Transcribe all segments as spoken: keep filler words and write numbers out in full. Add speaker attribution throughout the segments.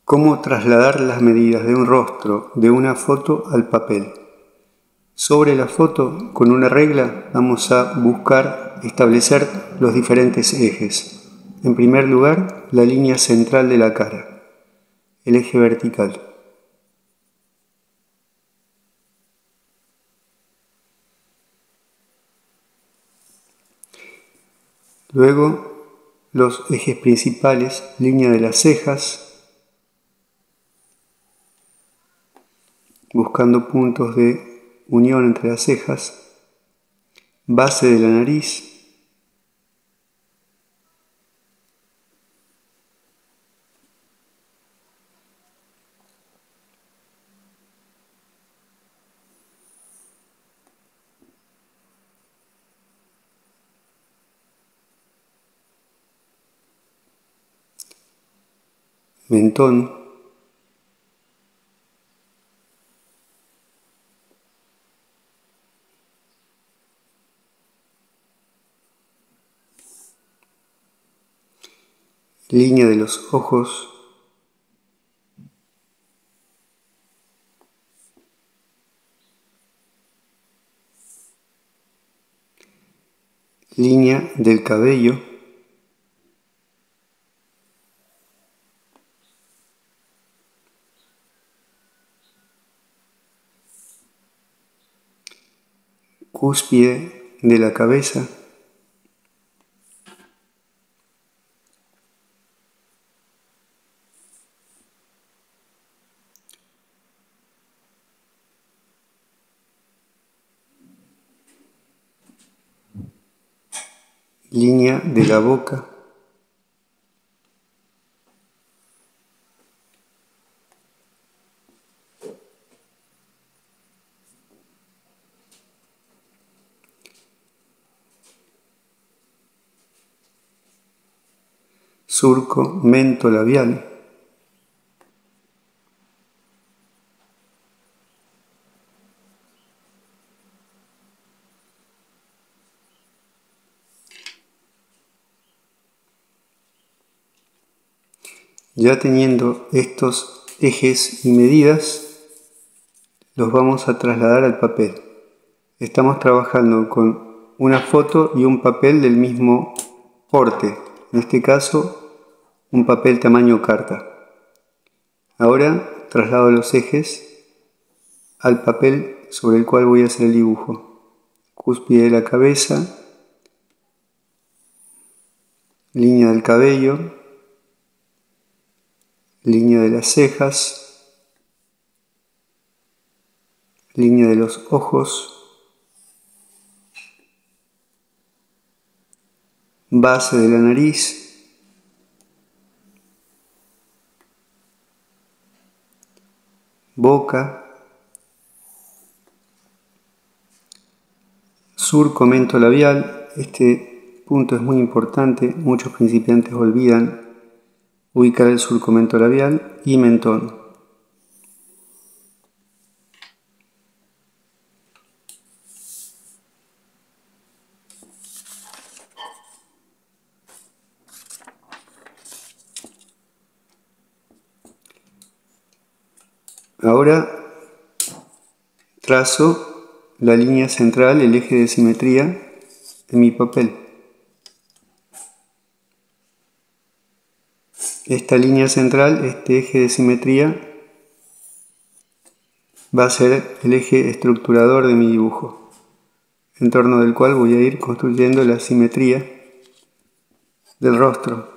Speaker 1: Cómo trasladar las medidas de un rostro de una foto al papel. Sobre la foto, con una regla, vamos a buscar establecer los diferentes ejes. En primer lugar, la línea central de la cara, el eje vertical. Luego, los ejes principales, línea de las cejas, buscando puntos de unión entre las cejas, base de la nariz, mentón, línea de los ojos, línea del cabello, cúspide de la cabeza, línea de la boca, surco mentolabial, ya teniendo estos ejes y medidas, los vamos a trasladar al papel. Estamos trabajando con una foto y un papel del mismo porte, en este caso un papel tamaño carta. Ahora traslado los ejes al papel sobre el cual voy a hacer el dibujo. Cúspide de la cabeza, línea del cabello, línea de las cejas, línea de los ojos, base de la nariz, boca, surco mentolabial. Este punto es muy importante, muchos principiantes olvidan ubicar el surco mentolabial y mentón. Ahora trazo la línea central, el eje de simetría en mi papel. Esta línea central, este eje de simetría, va a ser el eje estructurador de mi dibujo, en torno del cual voy a ir construyendo la simetría del rostro.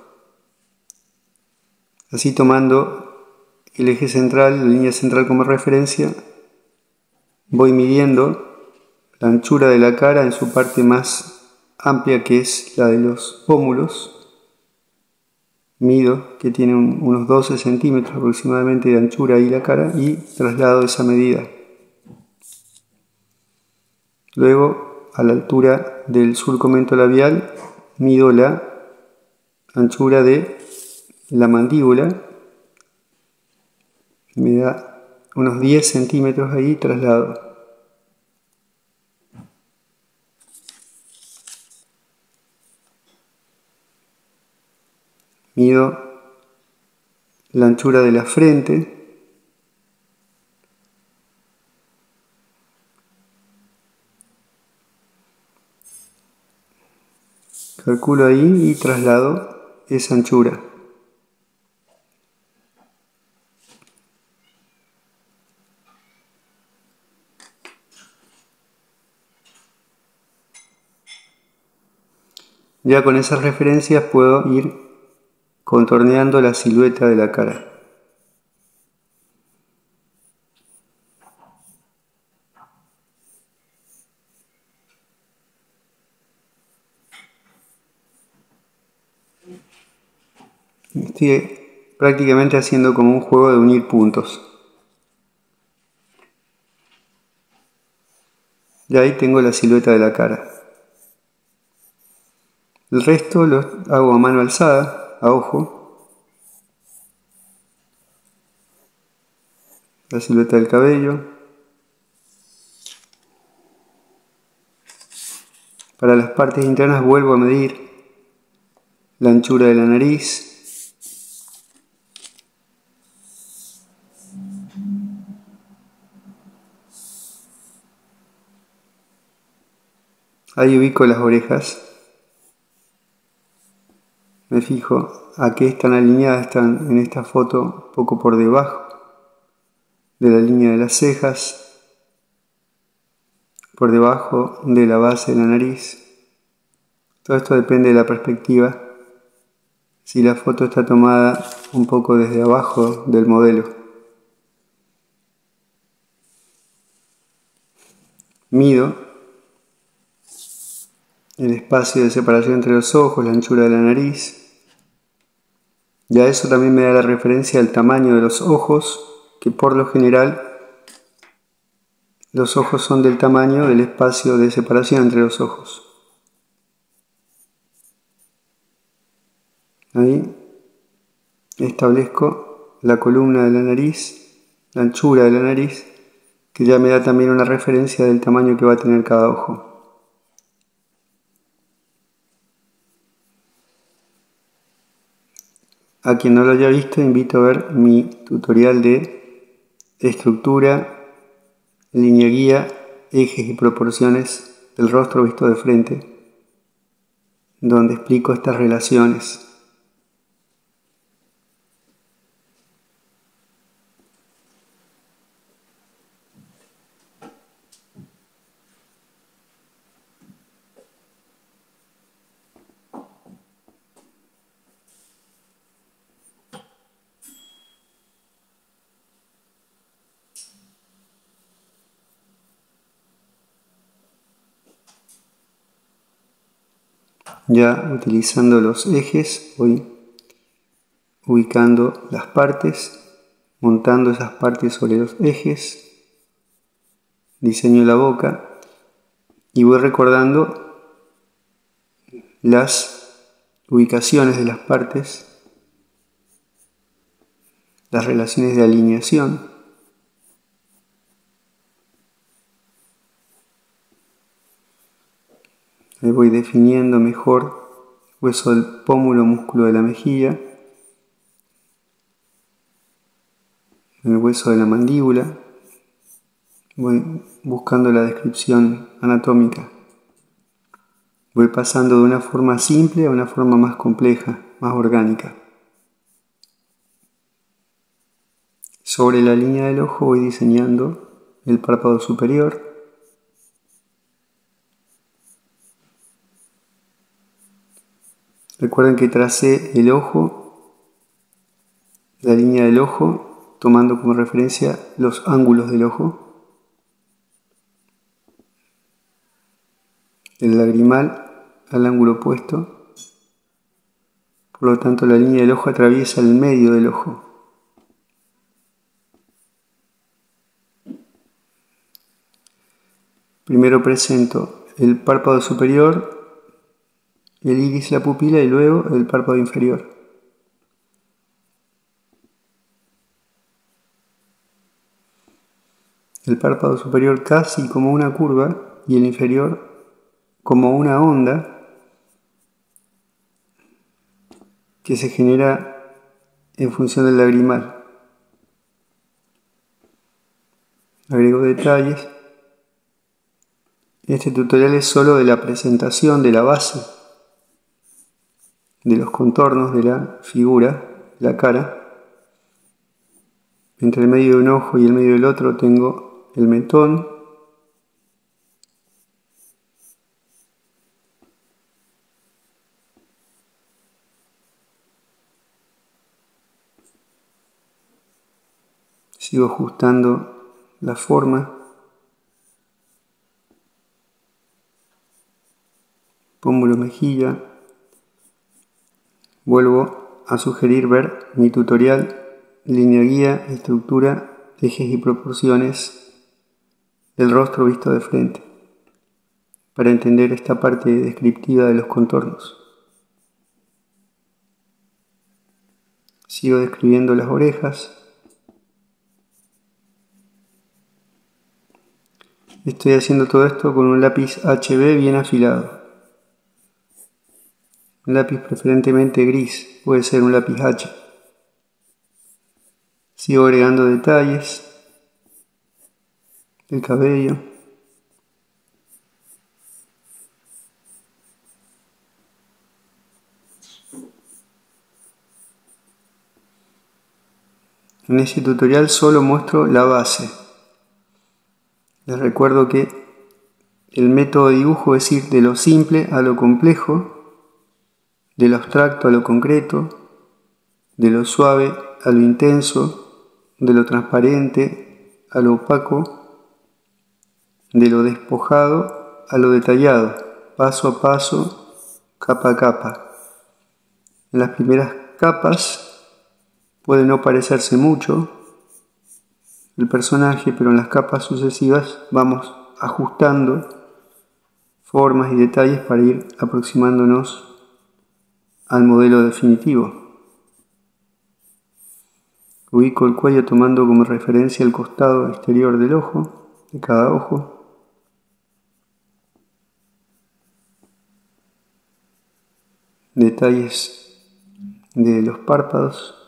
Speaker 1: Así, tomando el eje central, la línea central como referencia, voy midiendo la anchura de la cara en su parte más amplia, que es la de los pómulos. Mido, que tiene un, unos doce centímetros aproximadamente de anchura ahí la cara, y traslado esa medida. Luego, a la altura del surco mentolabial, mido la anchura de la mandíbula, me da unos diez centímetros ahí, traslado. Mido la anchura de la frente, calculo ahí y traslado esa anchura. Ya con esas referencias puedo ir contorneando la silueta de la cara. Estoy prácticamente haciendo como un juego de unir puntos. Y ahí tengo la silueta de la cara. El resto lo hago a mano alzada, a ojo. La silueta del cabello. Para las partes internas vuelvo a medir la anchura de la nariz. Ahí ubico las orejas. Me fijo a qué están alineadas, están en esta foto un poco por debajo de la línea de las cejas, por debajo de la base de la nariz. Todo esto depende de la perspectiva. Si la foto está tomada un poco desde abajo del modelo. Mido el espacio de separación entre los ojos, la anchura de la nariz. Ya eso también me da la referencia al tamaño de los ojos, que por lo general los ojos son del tamaño del espacio de separación entre los ojos. Ahí establezco la columna de la nariz, la anchura de la nariz, que ya me da también una referencia del tamaño que va a tener cada ojo. A quien no lo haya visto, invito a ver mi tutorial de estructura, línea guía, ejes y proporciones del rostro visto de frente, donde explico estas relaciones. Ya utilizando los ejes voy ubicando las partes, montando esas partes sobre los ejes, diseño la boca y voy recordando las ubicaciones de las partes, las relaciones de alineación. Ahí voy definiendo mejor el hueso del pómulo, músculo de la mejilla, el hueso de la mandíbula. Voy buscando la descripción anatómica. Voy pasando de una forma simple a una forma más compleja, más orgánica. Sobre la línea del ojo voy diseñando el párpado superior. Recuerden que tracé el ojo, la línea del ojo, tomando como referencia los ángulos del ojo. El lagrimal al ángulo opuesto. Por lo tanto, la línea del ojo atraviesa el medio del ojo. Primero presento el párpado superior, el iris, la pupila y luego el párpado inferior. El párpado superior casi como una curva y el inferior como una onda que se genera en función del lagrimal. Agrego detalles. Este tutorial es solo de la presentación de la base, de los contornos de la figura, de la cara. Entre el medio de un ojo y el medio del otro tengo el mentón. Sigo ajustando la forma. Pómulo, mejilla. Vuelvo a sugerir ver mi tutorial, línea guía, estructura, ejes y proporciones del rostro visto de frente, para entender esta parte descriptiva de los contornos. Sigo describiendo las orejas. Estoy haciendo todo esto con un lápiz H B bien afilado. Un lápiz preferentemente gris, puede ser un lápiz H. Sigo agregando detalles del cabello. En este tutorial solo muestro la base. Les recuerdo que el método de dibujo es ir de lo simple a lo complejo, de lo abstracto a lo concreto, de lo suave a lo intenso, de lo transparente a lo opaco, de lo despojado a lo detallado, paso a paso, capa a capa. En las primeras capas puede no parecerse mucho el personaje, pero en las capas sucesivas vamos ajustando formas y detalles para ir aproximándonos al modelo definitivo. Ubico el cuello tomando como referencia el costado exterior del ojo, de cada ojo. Detalles de los párpados.